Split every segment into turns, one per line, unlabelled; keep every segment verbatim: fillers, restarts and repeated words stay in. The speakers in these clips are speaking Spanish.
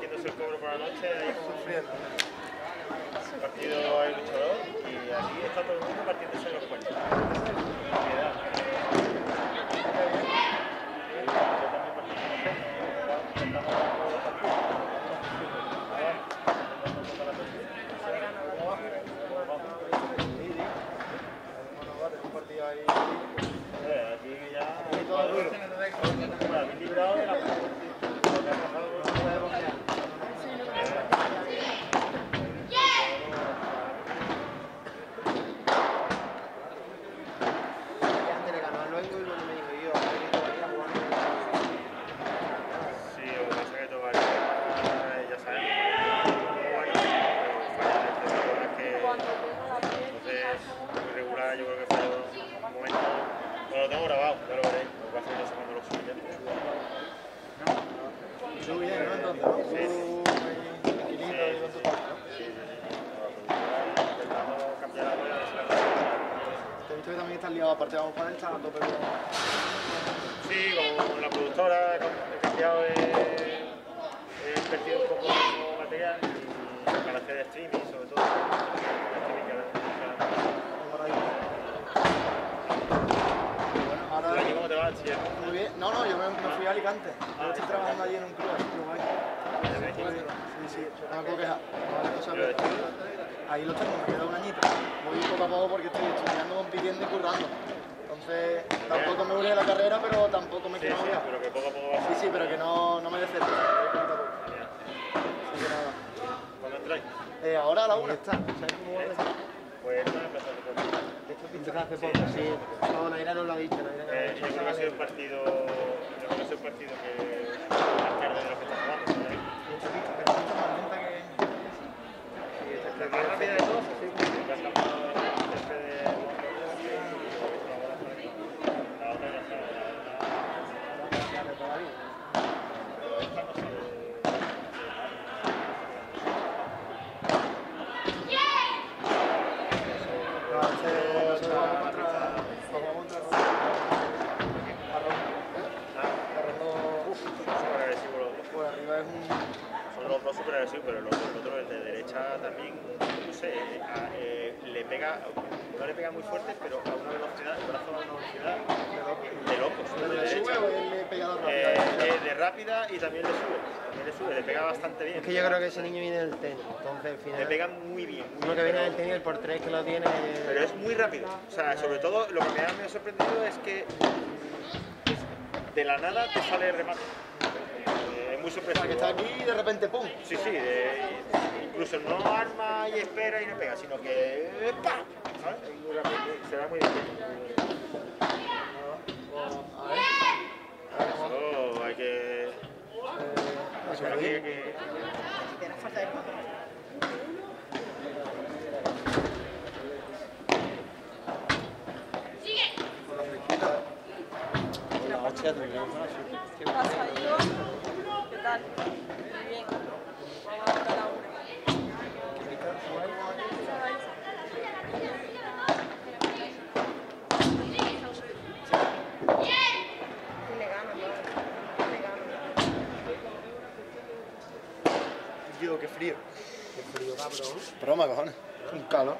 repartiéndose el cobro por la noche, ahí sufriendo. El partido hay luchador y aquí está todo el mundo partiéndose los cuernos. Aquí ya hay todo duro. Habéis librado de la
aparte vamos para el chat, pero...
Sí, con la productora he cambiado, he, he invertido un poco de material y para hacer streaming, sobre todo.
Bueno, ahora...
¿Cómo te va, Chile?
Muy bien. No, no, yo me, me fui a Alicante. Yo estoy trabajando allí en un club, así que guay. Sí, sí, no me puedo quejar. Ahí lo tengo, me queda un añito. Voy poco a poco porque estoy estudiando, compitiendo y currando. Entonces, tampoco me urge la carrera, pero tampoco me quiero mover.
Sí, pero que poco a poco va.
Sí, sí, pero que no, no me decepcione. Así que nada.
¿Cuándo entráis?
Eh, ahora a la una. ¿Sabes cómo va a ser?
Pues no he empezado hace poco.
Empezó hace poco, sí. No, Naira no lo ha dicho.
Eh, yo creo que ha sido el partido, yo creo que ha sido el partido que más tarde de lo que está jugando. La más rápida de todos, sí. Súper agresivo, pero el otro, el otro, el de derecha también, no sé, a, eh, le pega, no le pega muy fuerte, pero a una velocidad, el brazo a una velocidad de locos.
¿Le
de
sube o le pega rápida?
Eh, de, de rápida y también le sube, también le sube, le pega bastante bien.
Es que yo creo que ese niño viene del tenis, entonces al final...
Le pega muy bien. Muy
uno que
bien,
viene del tenis, el por tres que lo tiene...
Pero es muy rápido, o sea, sobre todo lo que me ha, me ha sorprendido es que de la nada te sale el remate. Muy sorpresivo.
Que está aquí y de repente ¡pum!
Sí, sí, de, incluso no arma y espera y no pega, sino que ¡pam! ¿Sabes? Se da muy bien.
A ver.
Eso hay que... Eso hay que...
Con la fresquita. La hostia, te veo.
¿Qué pasa, Igor? ¿Qué tal? Muy bien. Vamos ahora a la una. Le gano, ¿no? Le gano.
Dios, qué frío. Qué frío, cabrón. Broma, cojones. Un calor.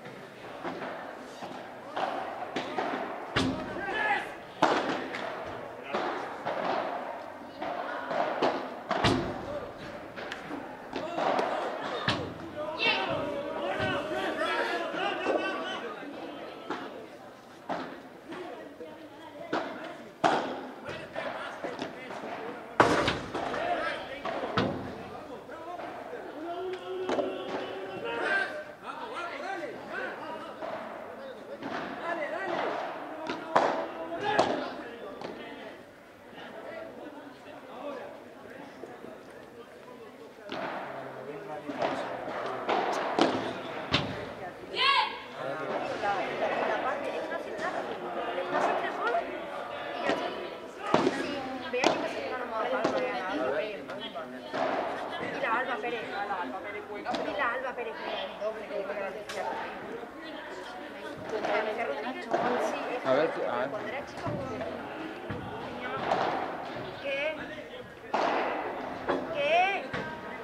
A ver, a ver.
Cuando era chico, que, que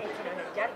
este no es el Yardi.